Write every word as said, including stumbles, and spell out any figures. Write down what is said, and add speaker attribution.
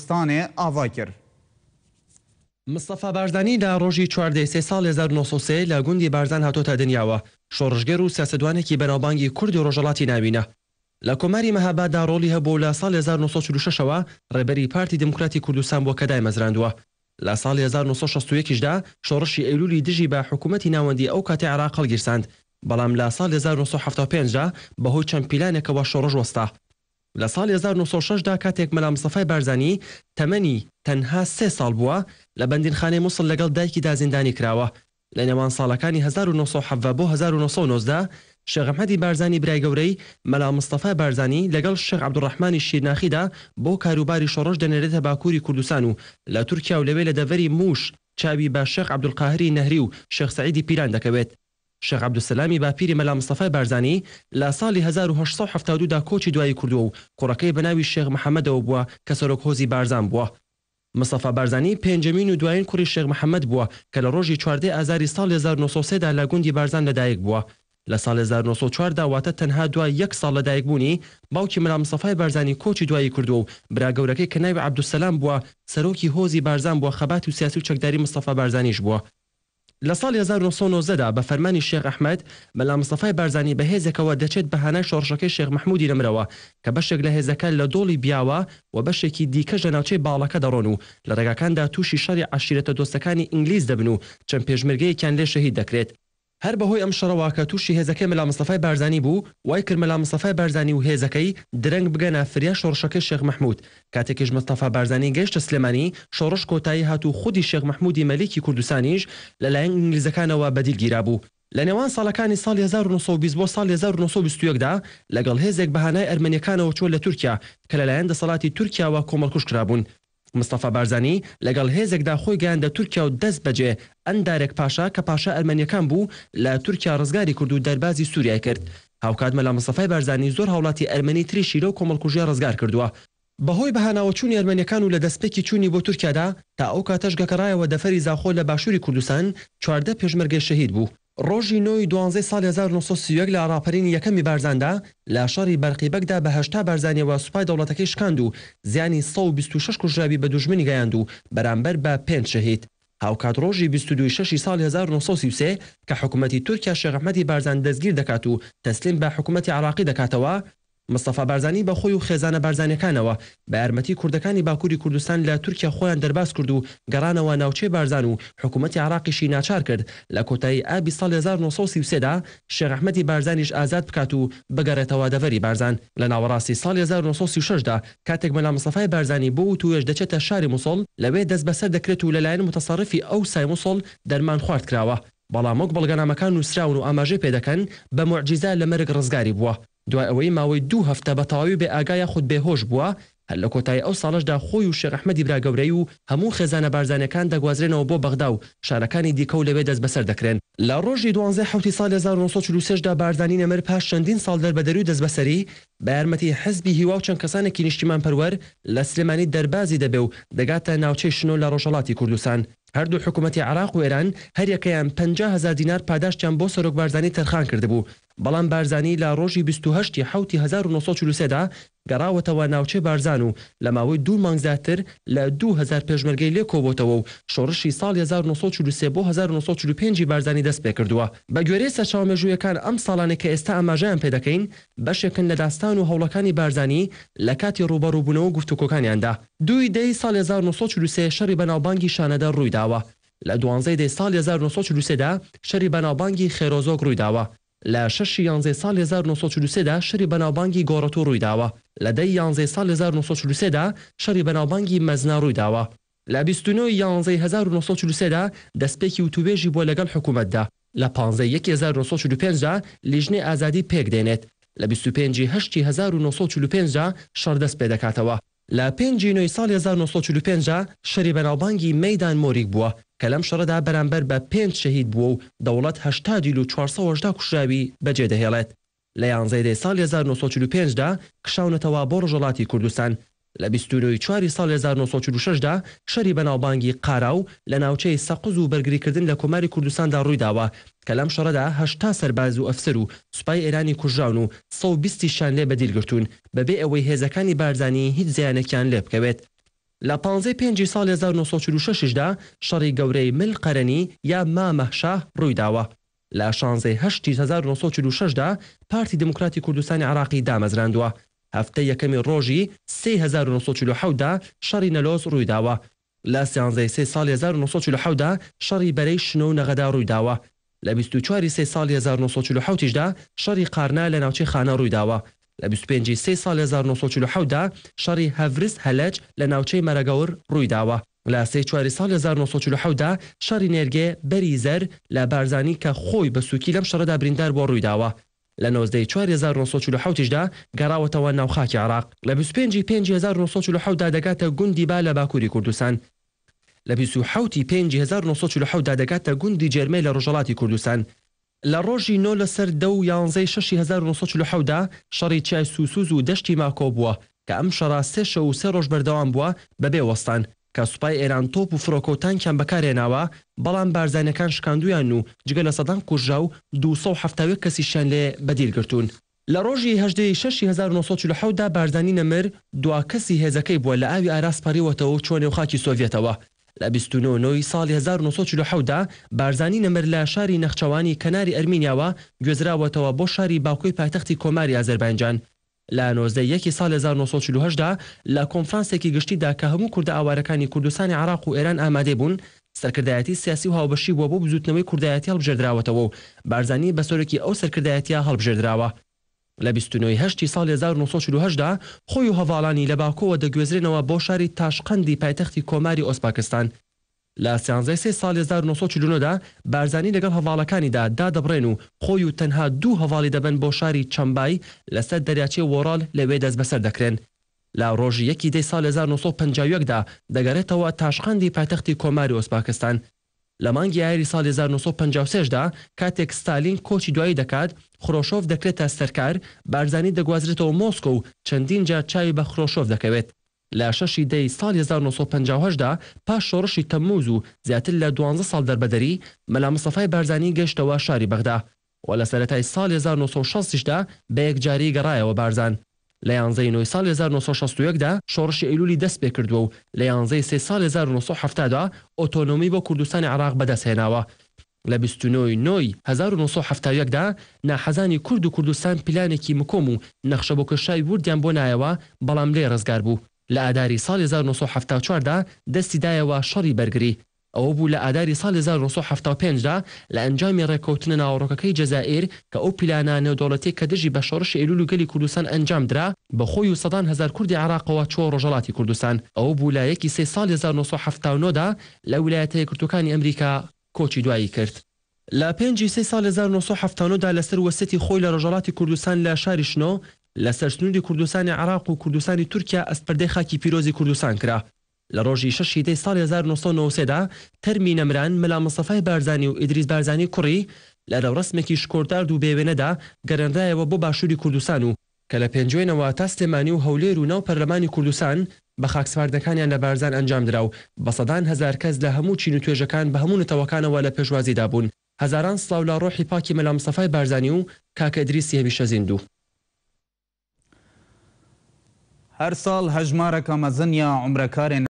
Speaker 1: Kurdistanê ava kir.
Speaker 2: Mustafa Barzani لە ڕۆژی چواردەی سێ ساڵ هەزار و نۆ سەد و سێ لە گوندی بارزان هاتۆتە دنیاوە. شۆڕژگەر و سیاسەتوانێکی بەناوبانگی کورد و ڕۆژهەڵاتی ناوینە. لە کۆماری مەهاباددا ڕۆڵی هەبوو لە ساڵی هەزار و نۆ سەد و چل و شەشەوە ڕێبەری پارتی دموکراتی کوردستان بۆ کەدای مەزراندووە. لە ساڵی هەزار و نۆ سەد و شەست و یەکیشدا شۆڕشی ئەیلولی دژی بە حکوومەتی ناوەندی ئەو کاتی عێراق هەڵگیرساند، بەڵام لە ساڵی هەزار و نۆ سەد و حەڤدە و پێنجدا بەهۆی چەند پیلانێکەوە شۆڕژ وەستا. لە ساڵی هەزار و نۆ سەد و شەشدا کاتێک مەلا مستەفای بارزانی تەمەنی تەنها سێ ساڵ بووە لە بەندینخانەی مووسڵ لەگەڵ دایکیدا زیندانی کراوە. لە نێوان ساڵەکانی هەزار و نۆ سەد و حەڤدە بۆ هەزار و نۆ سەد و نۆزدە شێخ ئەحمەدی بارزانی برای گەورەی مەلا مستەفای بارزانی لەگەڵ شێخ عەبدوڕەحمانی شیرناخیدا بۆ کاروباری شۆڕش دەنێرێتە باکووری کوردستان و لە تورکیا و لەوێ لە دەڤەری موش چاوی بە شێخ عەبدولقاهری نەهری و شێخ سەعیدی پیران دەکەوێت. شێخ عەبدولسەلامی باپیری مەلا مستەفای بارزانی لە ساڵی هەزار و هەشت سەد و حەڤدە و دوودا کۆچی دوایی کردووە و کوڕەکەی بەناوی شێخ محەممەدەوە بووە کە سەرۆک هۆزی بارزان بووە. مستەفا بارزانی پێنجەمین و دوایین کوڕی شێخ محەممەد بووە کە لە ڕۆژی چواردەی ئازاری ساڵی هەزار و نۆ سەد و سێدا لە گوندی بارزان لەدایک بووە. لە ساڵی هەزار و نۆ سەد و چواردا واتە تەنها دوای یەک ساڵ لەدایک بوونی باوکی مەلا مستەفای بارزانی کۆچی دوایی کردووە و برا گەورەکەی کە ناوی عەبدولسەلام بووە سەرۆکی هۆزی بارزان بووە، خەباتی و سیاسی و چەکداری مستەفا بارزانیش بووە. لە ساڵی هەزار و نۆ سەد و نۆزدەدا بە فەرمانی شێخ ئەحمەد مەلا مستەفای بارزانی بە هێزێکەوە دەچێت بە هانای شۆڕشەکەی شێخ مەحموودی نەمرەوە کە بەشێک لە هێزەکە لە دۆڵی بیاوە و بەشێکی دیکەش لە ناوچەی باڵەکە دەڕۆن و لە ڕێگاکاندا تووشی شەڕی عەشیرەتە دۆستەکانی ئینگلیز دەبن و چەند پێشمەرگەیەکیان لێ شەهید دەکرێت. هەر بەهۆی ئەم شەڕەوە کە تووشی هێزەکەی مەلا مستەفای بارزانی بوو، وای کرد مەلا مستەفای بارزانی و هێزەکەی درەنگ بگەنە فریا شۆڕشەکەی شێخ مەحموود. کاتێکیش مستەفا بارزانی گەیشتە سلێمانی، شۆڕش کۆتایی هات و خودی شێخ مەحموودی مەلیکی کوردستانیش لەلایەن ئینگلیزەکانەوە بەدیل گیرا بوو. لە نێوان ساڵەکانی ساڵی هەزار و نۆ سەد و بیست بۆ ساڵی هەزار و نۆ سەد و بیست و یەکدا لەگەڵ هێزێک بە هانای ئەرمەنیەکانەوە چۆ لە تورکیا کە لەلایەن دەسەڵاتی تورکیاوە کۆمەڵکوش کرابوون. مستەفا بارزانی لەگەڵ هێزێکدا خۆی گەیاندە تورکیا و دەست بەجێ ئەندارێک پاشا کە پاشا ئەرمەنیەکان بوو لە تورکیا ڕزگاری کرد و دەربازی سووریا کرد. هاوکات مەلا مستەفای بارزانی زۆر هاوڵاتی ئەرمەنی تریشی لەو کۆمەڵکوژیە ڕزگار کردووە. بەهۆی بەهاناوە چوونی ئەرمەنیەکان و لە دەستپێکی چوونی بۆ تورکیادا تا ئەو کاتەش گەکەڕایەوە دەفەری زاخۆ لە باشووری کوردستان چواردە پێشمەرگەی شەهید بوو. ڕۆژی نۆی دوانزەی ساڵی هەزار و نۆ سەد و سی و یەک لە ڕاپەرینی یەکەمی بارزاندا لە شەڕی بەرقیبەکدا بە هەشتا بارزانیەوە سوپای دەوڵەتەکەی شکاند و زیانی سەد و بیست و شەش کوژراوی بە دوژمنی گەیاند و بەرامبەر بە پێنج شەهید. هاوکات ڕۆژی بیست و دوو شەشی ساڵی هەزار و نۆ سەد و سی و سێ کە حکوومەتی تورکیا شێخ ئەحمەدی بارزان دەستگیر دەکات و تەسلیم بە حکوومەتی عێراقی دەکاتەوە، مستەفا بارزانی بە خۆی و خێزانە بارزانەکانەوە بە یارمەتی کوردەکانی باکووری کوردستان لە تورکیا خۆیان دەرباز کرد و گەڕانەوە ناوچەی بارزان و حکوومەتی عێراقیشی ناچار کرد لە کۆتایی ئابی ساڵی هەزار و نۆ سەد و سی و سێدا شێخ ئەحمەدی بارزانیش ئازاد بکات و بگەڕێتەوە دەڤەری بارزان. لە ناوەڕاستی ساڵی هەزار و نۆ سەد و سی و شەشدا کاتێک مەلا مستەفای بارزانی بۆ و توێژ دەچێتە شاری مووسڵ لەوێ دەست بەسەر دەکرێت و لەلایەن متەسەڕفی ئەو سای مووسڵ دەرمان خوارد کراوە، بەڵام وەک بەڵگەنامەکان نووسراون و ئاماژەی پێدەکەن بە موعجیزە لە مەرگ ڕزگاری بووە. دوای ئەوەی ماوەی دوو هەفتە بە تەواوی بێ ئاگایە خود بێهۆش بووە، هەر لە کۆتایی ئەو ساڵشدا خۆی و شێخ ئەحمەدی برا گەورەی و هەموو خێزانە بارزانەکان دەگوازرێنەوە بۆ بەغدا و شارەکانی دیکە و لەوێ دەست بەسەر دەکرێن. لە ڕۆژی دوانزەی حوتی ساڵی هەزار و نۆ سەد و چل و سێدا بارزانی نەمر پاش چەندین ساڵ دەربەدەری و دەستبەسەری بە یارمەتی حزبی هیوا و چەند کەسانێکی نیشتیمان پەروەر لە سلێمانی دەربازی دەبێ و دەگاتە ناوچەی شنۆ لە ڕۆژهەڵاتی کوردستان. هەردوو حکوومەتی عێراق و ئێران هەریەکەیان پەنجا هەزار دینار پاداشتیان بۆ سەرۆک بارزانی تەرخان کردبوو، بەڵام بارزانی لە ڕۆژی بیست و هەشتی حوتی هەزار و نۆ سەد و چل و سێدا گەڕاوەتەوە ناوچەی بارزان و لە ماوەی دوو مانگ زیاتر لە دوو هەزار پێشمەرگەی لێ کۆبووەتەوە و شۆڕشی ساڵی هەزار و نۆ سەد و چل و سێ بۆ هەزار و نۆ سەد و چل و پێنج بارزانی دەست پێ کردووە. بە گوێرەی سەرچاومێژوویەکان ئەم ساڵانێک کە ئێستا ئاماژەیان پێ دەکەین بەشێکن لە داستان و هەوڵەکانی بارزانی لە کاتی ڕوبەڕووبوونەوە گفتوگۆکانیاندا. دوی دەی ساڵی هەزار و نۆ سەد و چل و سێ شەڕی بەناوبانگی شانەدە ڕوویداوە. لە دوانزەی دەی ساڵی هەزار و نۆ سەد و چل و سێدا شەڕی بەناوبانگی خێرۆزۆک ڕوویداوە. لە شەشی یانزەی ساڵی هەزار و نۆ سەد و چل و سێدا شەڕی بەناوبانگی گۆڕەتۆ ڕوویداوە. لە دەی یانزەی ساڵی هەزار و نۆ سەد و چل و سێدا شەڕی بەناوبانگی مەزنا ڕوویداوە. لە بیست و نۆ یانزەی هەزار و نۆ سەد و چل و سێدا دەستپێکی وتوبێژی بۆ لەگەڵ حکوومەتدا. لە پانزەی یەکی هەزار و نۆ سەد و چل و پێنجدا لیژنەی ئازادی پێک دێنێت. لە بیست و پێنجی هەشتی هەزار و نۆ سەد و چل و پێنجدا شەڕ دەست پێ دەکاتەوە. لە پێنجی نۆی ساڵی هەزار و نۆ سەد و چل و پێنجدا شەڕی بەناوبانگی مەیدان مۆریک بووە کە لەم شەڕەدا بەرامبەر بە پێنج شەهید بووە و دەوڵەت هەشتا دیل و چوارسەد و هەژدا کوژراوی بەجێ دەهێڵێت. لە یانزەی دەی ساڵی هەزار و نۆ سەد و چل و پێنجدا کشاونەتەوە بۆ ڕۆژهەڵاتی کوردستان. لە بیست و نۆی چواری ساڵی هەزار و نۆ سەد و چل و شەشدا شەڕی بەناوبانگی قاراو لە ناوچەی سەقز و بەرگریکردن لە کۆماری کوردستاندا ڕوویداوە کە لەم شەڕەدا هەشتا سەرباز و ئەفسەر و سوپای ئێرانی کوژراون و سەد و بیست شان لێ بەدیلگرتوون بەبێ ئەوەی هێزەکانی بارزانی هیچ زیانێکیان لێ بکەوێت. لە پانزەی پێنجی ساڵی هەزار و نۆ سەد و چل و شەشدا شەڕی گەورەی ملقەرەنی یا مامەهشاه ڕوویداوە. لە شانزەی هەشتی هەزار و نۆ سەد و چل و شەشدا پارتی دموکراتی کوردستانی عراقی دامەزراندووە. هەفتەی یەکەمی ڕۆژی سێ هەزار و نۆ سەد و چل و حەوتدا شەڕی نەلۆز ڕوویداوە. لە سیانزەی سێ ساڵی هەزار و نۆ سەد و چل و حەوتدا شەڕی بەرەی شنە و نەغەدا ڕوویداوە. لە بیست و چواری سێ ساڵی هەزار و نۆ سەد و چل و حەوتیشدا شەڕی قارنا لە ناوچەی خانە ڕوویداوە. لە بیست و پێنجی سێ ساڵی هەزار و نۆ سەد و چل و حەوتدا شەڕی هەڤرس هەلەج لە ناوچەی مەرەگەور ڕوویداوە. لە سێ چواری ساڵی هەزار و نۆ سەد و چل و حەوتدا شەڕی نێرگێ بەری زەر لە بارزانی کە خۆی بە سووکی لەم شەڕەدا بریندار بۆ ڕوویداوە. لە نۆزدەی چواری هەزار و نۆ سەد و چل و حەوتیشدا گەڕاوەتەوە ناوخاکی عراق. لە بیست و پێنجی پێنجی هەزار و نۆ سەد و چل و حەوتدا دەگاتە گوندی با لە باکووری کوردستان. لە بیست و حەوتی پێنجی هەزار و نۆ سەد و چل و حەوتدا دەگاتە گوندی جێرمەی لە ڕۆژهەڵاتی کوردستان. لە ڕۆژی نۆ لەسەر دە و یانزەی شەشی هەزار و نۆ سەد و چل و حەوتدا شەڕی چای سوسوز و دەشتی ماکۆ بووە کە ئەم شەڕا سێ شەو و سێ ڕۆژ بەردەوام بووە بەبێ وەستان کە سوپای ئێران تۆپ و فڕۆکەوتانکیان بەکارهێناوە، بەڵام بارزانەکان شکاندویان و جگە لە سەدان کوژرا و دوو سەد و هەفتاد و یەک کەسیشیان لێ بەدیرگرتوون. لە ڕۆژی هەژدەی شەشی هەزار و نۆ سەد و چل و حەوتدا بارزانی نەمر دوا کەسی هێزەکەی بووە لە ئاوی ئاراس پەڕیوەتەوە و چۆ نێوخاکی سۆڤێتەوە. لە بیست و نۆ نۆی ساڵی هەزار و نۆ سەد و چل و حەوتدا بارزانی نەمر لە شاری نەخچەوانی کەناری ئەرمینیاوە گوێزراوەتەوە بۆ شاری باکوی پایتەختی کۆماری ئازەربایجان. لە نۆزدەی یەکی ساڵی هەزار و نۆ سەد و چل و هەشتدا لە کۆنفرانسێکی گشتیدا کە هەموو کوردە ئاوارەکانی کوردستانی عراق و ئێران ئامادە بوون، سەرکردایەتی سیاسی و هاوبەشی بووە بۆ بزوتنەوەی کوردایەتی هەڵبژێردراوەتەوە و بارزانی بە سۆرەکی ئەو سەرکردایەتیە هەڵبژێردراوە. لە بیست و نۆی هەشتی ساڵی هەزار و نۆ سەد و چل و هەشتدا خۆی و هەڤاڵانی لە باکووە دەگوێزرێنەوە بۆ شاری تاشقەندی پایتەختی کۆماری ئۆسپاکستان. لە سیانزەی سێ ساڵی هەزار و نۆ سەد و چل و نۆدا بارزانی لەگەڵ هەڤاڵەکانیدا دادەبڕێن و خۆی و تەنها دوو هەڤاڵی دەبن بۆ شاری چەمبای لەسەر دەریاچەی وۆڕاڵ لەوێ دەست بەسەر دەکرێن. لە ڕۆژی یەکی دەی ساڵی هەزار و نۆ سەد و پەنجا و یەکدا دەگەڕێتەوە تاشقەندی پایتەختی کۆماری ئۆسپاکستان. لە مانگی ئایاری ساڵی هەزار و نۆ سەد و پەنجا و سێدا کاتێک ستالین کۆچی دوایی دەکات، خڕۆشۆف دەکرێتە سەرکار، بارزانی دەگوازرێتەوە مۆسکۆ و چەندین جار چاوی بە خڕۆشۆف دەکەوێت. لە شەشی دەی ساڵی هەزار و نۆ سەد و پەنجا و هەشتدا پاش شۆڕشی تەمموز و زیاتر لە دوانزە ساڵ دەربەدەری مەلا مستەفای بارزانی گەشتەوە شاری بەغدا و لە سەرەتای ساڵی هەزار و نۆ سەد و شەستیشدا بە یەکجاری گەڕایەوە بارزان. لە یانزەی نۆی ساڵی هەزار و نۆ سەد و شەست و یەکدا شۆڕشی ئەیلولی دەست پێ کردووە و لە یانزەی سێ ساڵی هەزار و نۆ سەد و هەفتادا ئۆتۆنۆمی بۆ کوردستانی عراق بەدەستهێناوە. لە بیست و نۆی نۆی هەزار و نۆ سەد و هەفتاد و یەکدا ناحەزانی کورد و کوردستان پلانێکی مکۆم و نەخشە بۆ کێشای وردیان بۆ نایەوە، بەڵام لێ ڕزگار بوو. لە ئاداری ساڵی هەزار و نۆ سەد و هەفتاد و چواردا دەستی دایەوە شەڕی بەرگری. ئەوە بوو لە ئاداری ساڵی هەزار و نۆ سەد و هەفتاد و پێنجدا لە ئەنجامی ڕێککەوتنە ناوەڕۆکەکەی جەزائیر کە ئەو پلانە نێودەوڵەتیە کە دژی بە شۆڕشی ئەیلول و گەلی کوردستان ئەنجام درا بە خۆی و سەدان هەزار کوردی عراقەوە چوە ڕۆژهەڵاتی کوردستان. ئەوە بوو لە یەکی سێ ساڵی هەزار و نۆ سەد و هەفتاد و نۆدا لە ویلایەتە یەکگرتووەکانی ئەمریکا کۆچی دوایی کرد. لە پێنجی سێ ساڵی هەزار و نۆ سەد و هەفتاد و نۆدا لەسەر وەسەتی خۆی لە ڕۆژهەڵاتی کوردستان لە شاری شنۆ لەسەر سنووری کوردستانی عراق و کوردستانی تورکیا ئەسپەردەی خاکی پیرۆزی کوردستان کرا. لە ڕۆژی شەشی دەی ساڵی هەزار و نۆ سەد و نۆ و سێدا تەرمی نەمران مەلا مستەفای بارزانی و ئیدریس بارزانی کوڕی لە ڕەسمێکی شکۆردار و بێوێنەدا گەڕێنرایەوە بۆ باشووری کوردستان و کە لە پێنجوێنەوە تا سلێمانی و هەولێر و ناو پەرلەمانی کوردستان بە خاکسپاردەکانیان لە بارزان ئەنجام درا و بە سەدان هەزار کەس لە هەموو چین و توێژەکان بە هەموو نەتەوەکانەوە لە پێشوازیدا بوون. هەزاران سڵاو لە ڕۆحی پاکی مەلا مستەفای بارزانی و کاکە ئیدریسی هەمیشە زیندوو.
Speaker 1: هەر ساڵ هەژمارەکە مەزن یا عومرەکارێن